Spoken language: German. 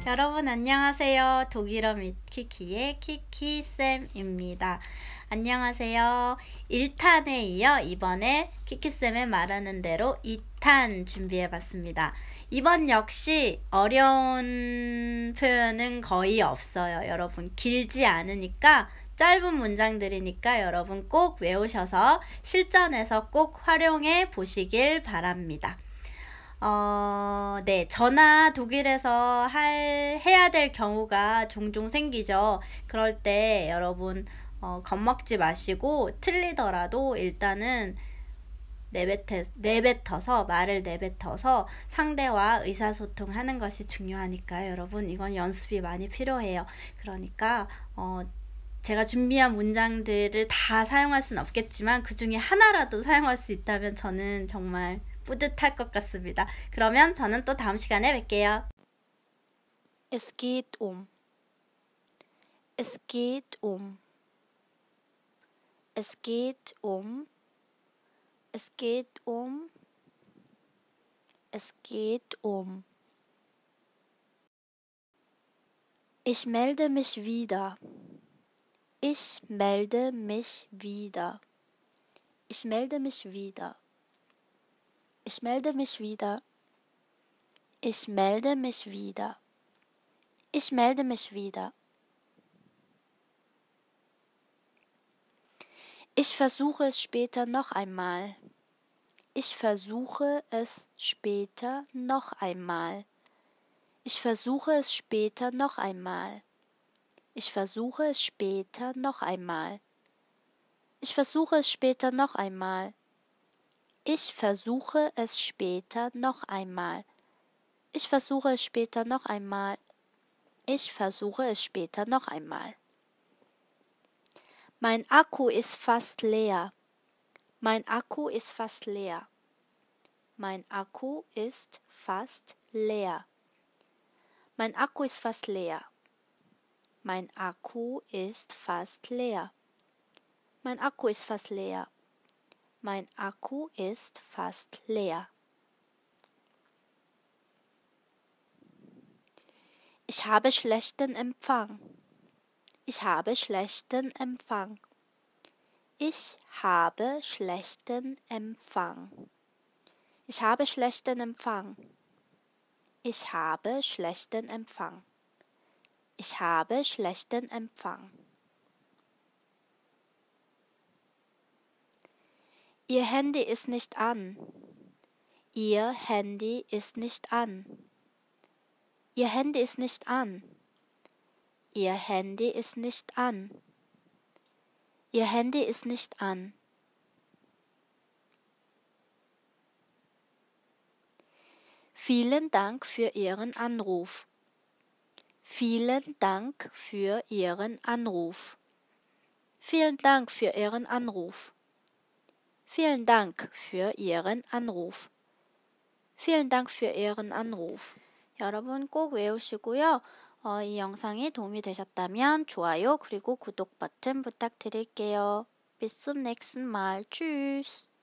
여러분 안녕하세요. 독일어 및 키키의 키키쌤입니다. 안녕하세요. 1탄에 이어 이번에 키키쌤의 말하는 대로 2탄 준비해봤습니다. 이번 역시 어려운 표현은 거의 없어요. 여러분 길지 않으니까 짧은 문장들이니까 여러분 꼭 외우셔서 실전에서 꼭 활용해 보시길 바랍니다. 네, 저나 독일에서 해야 될 경우가 종종 생기죠. 그럴 때 여러분 겁먹지 마시고 틀리더라도 일단은 말을 내뱉어서 상대와 의사소통하는 것이 중요하니까요. 여러분 이건 연습이 많이 필요해요. 그러니까 제가 준비한 문장들을 다 사용할 수는 없겠지만 그 중에 하나라도 사용할 수 있다면 저는 정말 뿌듯할 것 같습니다. 그러면 저는 또 다음 시간에 뵐게요. Es geht um. Es geht um. Es geht um. Es geht um. Es geht um. Ich melde mich wieder. Ich melde mich wieder. Ich melde mich wieder. Ich melde mich wieder. Ich melde mich wieder. Ich melde mich wieder. Ich versuche es später noch einmal. Ich versuche es später noch einmal. Ich versuche es später noch einmal. Ich versuche es später noch einmal. Ich versuche es später noch einmal. Ich versuche es später noch einmal. Ich versuche es später noch einmal. Ich versuche es später noch einmal. Mein Akku ist fast leer. Mein Akku ist fast leer. Mein Akku ist fast leer. Mein Akku ist fast leer. Mein Akku ist fast leer. Mein Akku ist fast leer. Mein Akku ist fast leer. Ich habe schlechten Empfang. Ich habe schlechten Empfang. Ich habe schlechten Empfang. Ich habe schlechten Empfang. Ich habe schlechten Empfang. Ich habe schlechten Empfang. Ihr Handy ist nicht an. Ihr Handy ist nicht an. Ihr Handy ist nicht an. Ihr Handy ist nicht an. Ihr Handy ist nicht an. Vielen Dank für Ihren Anruf. Vielen Dank für Ihren Anruf. Vielen Dank für Ihren Anruf. Vielen Dank für Ihren Anruf. Vielen Dank für Ihren Anruf. 여러분 꼭 외우시고요. 이 영상이 도움이 되셨다면 좋아요 그리고 구독 버튼 부탁드릴게요. Bis zum nächsten Mal. Tschüss.